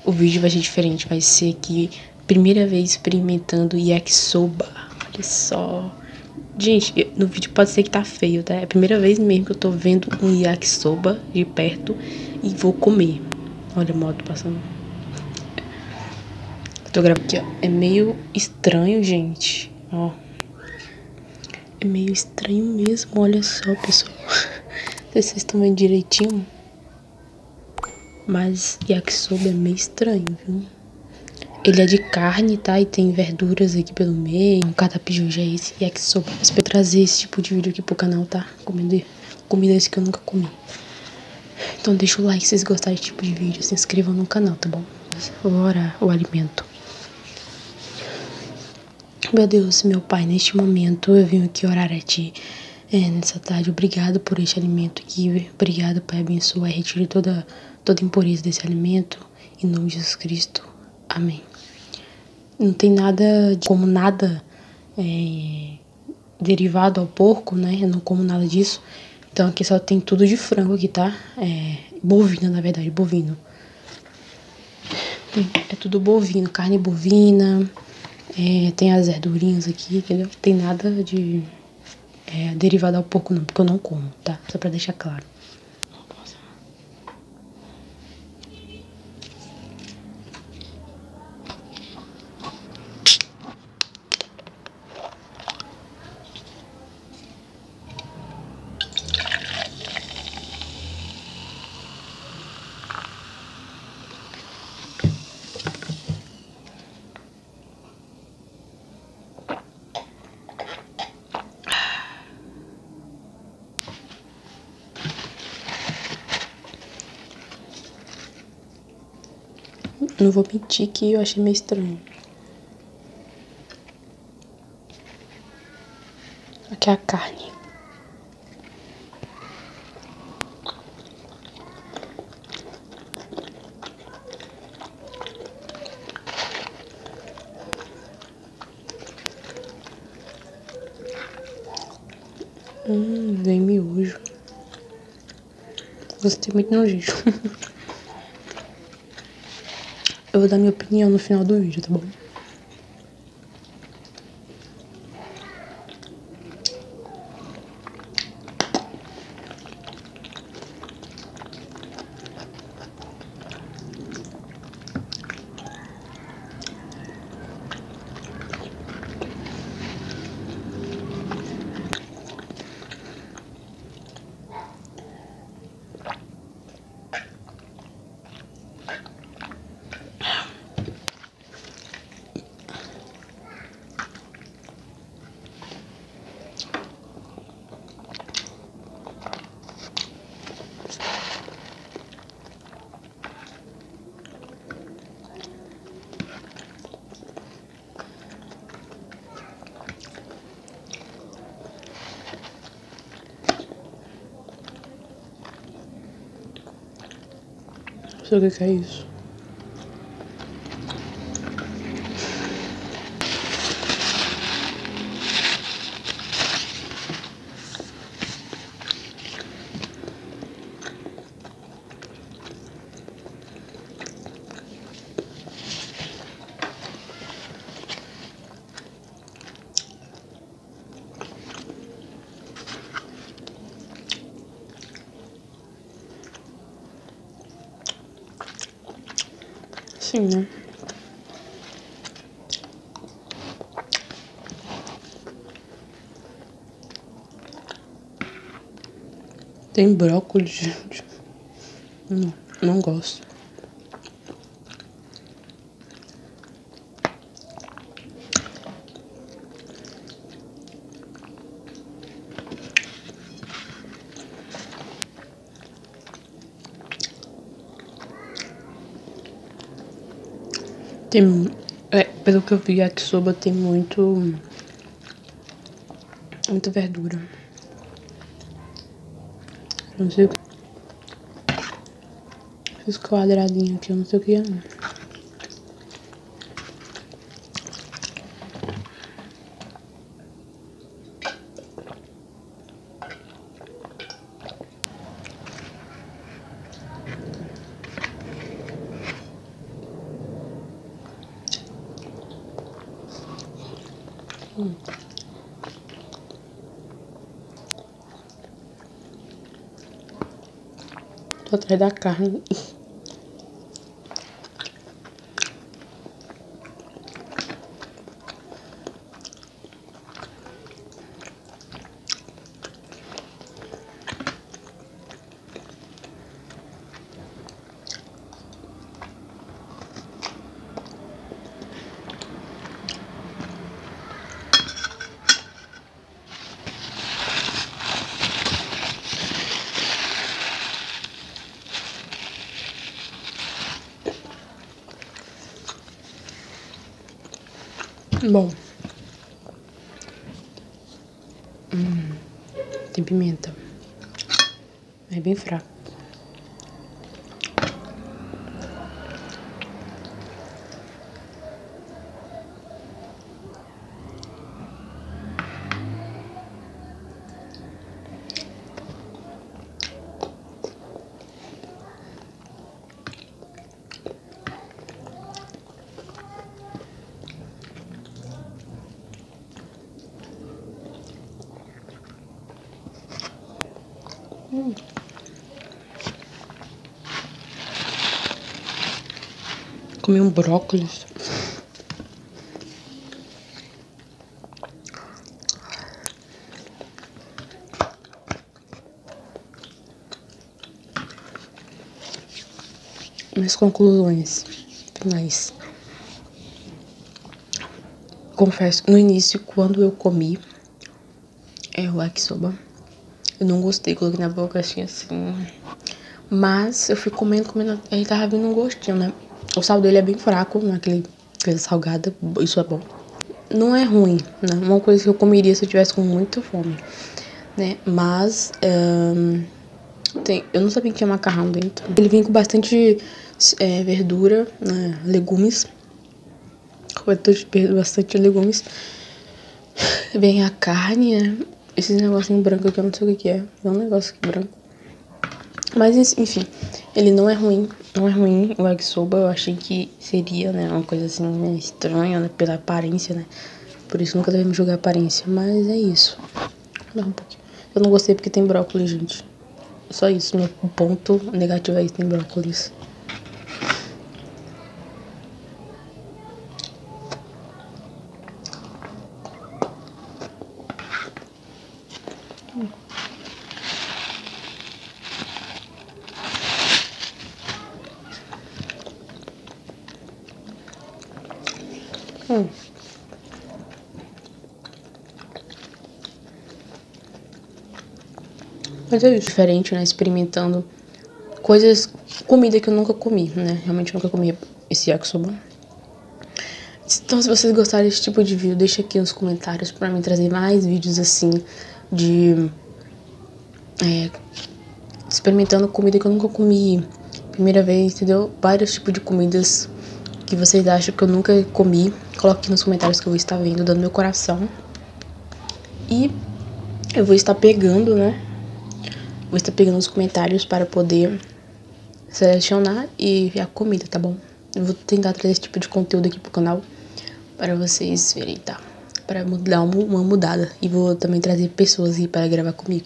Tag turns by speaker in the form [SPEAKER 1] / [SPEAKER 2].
[SPEAKER 1] o vídeo vai ser diferente. Vai ser aqui, primeira vez experimentando yakisoba. Olha só. Gente, no vídeo pode ser que tá feio, tá? É a primeira vez mesmo que eu tô vendo um yakisoba de perto e vou comer. Olha a moto passando. Tô gravando aqui, ó. É meio estranho, gente. Ó. É meio estranho mesmo. Olha só, pessoal. Não sei se vocês estão vendo direitinho. Mas yakisoba é meio estranho, viu? Ele é de carne, tá? E tem verduras aqui pelo meio. O cardápio já é esse yakisoba. Espero trazer esse tipo de vídeo aqui pro canal, tá? Comida esse que eu nunca comi. Então deixa o like se vocês gostarem desse tipo de vídeo. Se inscrevam no canal, tá bom? Vou orar o alimento. Meu Deus, meu Pai, neste momento eu venho aqui orar a Ti. Nessa tarde, obrigado por este alimento aqui. Obrigado, Pai, abençoa e retire toda impureza desse alimento. Em nome de Jesus Cristo. Amém. Não tem nada, como nada derivado ao porco, né? Eu não como nada disso. Então aqui só tem tudo de frango aqui, tá? Bovino, na verdade, bovino. É tudo bovino, carne bovina. Tem as verdurinhas aqui, entendeu? Tem nada de derivado ao porco não, porque eu não como, tá? Só pra deixar claro. Não vou mentir que eu achei meio estranho. Aqui é a carne. Vem miojo. Gostei muito nojento. Eu vou dar minha opinião no final do vídeo, tá bom? Não sei o que é isso. Sim, né? Tem brócolis, gente. Não gosto. Pelo que eu vi, yakisoba tem muita verdura. Não sei o que. Fiz quadradinho aqui, eu não sei o que é. Tô atrás da carne. Bom. Tem pimenta. É bem fraco. Comi um brócolis. Minhas conclusões finais. Confesso que no início, quando eu comi o yakisoba, eu não gostei, coloquei na boca assim. Mas eu fui comendo, aí tava vindo um gostinho, né? O sal dele é bem fraco, naquele coisa salgada, isso é bom. Não é ruim, né? Uma coisa que eu comeria se eu tivesse com muita fome, né? Mas eu não sabia que tinha macarrão dentro. Ele vem com bastante verdura, né? Legumes. Bastante legumes. Vem a carne, né? Esses negocinhos brancos aqui, eu não sei o que é. É um negócio aqui branco. Mas, enfim, ele não é ruim. Não é ruim o yakisoba. Eu achei que seria, né? Uma coisa assim, né, estranha, né? Pela aparência, né? Por isso nunca devemos julgar a aparência. Mas é isso. Dá um pouquinho. Eu não gostei porque tem brócolis, gente. Só isso. Meu ponto negativo é isso, tem brócolis. Mas é isso. Diferente, né? Experimentando coisas, comida que eu nunca comi, né? Realmente nunca comi esse yakisoba. Então, se vocês gostaram desse tipo de vídeo, deixa aqui nos comentários pra mim trazer mais vídeos assim de experimentando comida que eu nunca comi primeira vez, entendeu? Vários tipos de comidas que vocês acham que eu nunca comi. Coloque aqui nos comentários que eu vou estar vendo, dando meu coração. E eu vou estar pegando, né? Vou estar pegando os comentários para poder selecionar e ver a comida, tá bom? Eu vou tentar trazer esse tipo de conteúdo aqui pro canal para vocês verem, tá? Para dar uma mudada. E vou também trazer pessoas aí para gravar comigo.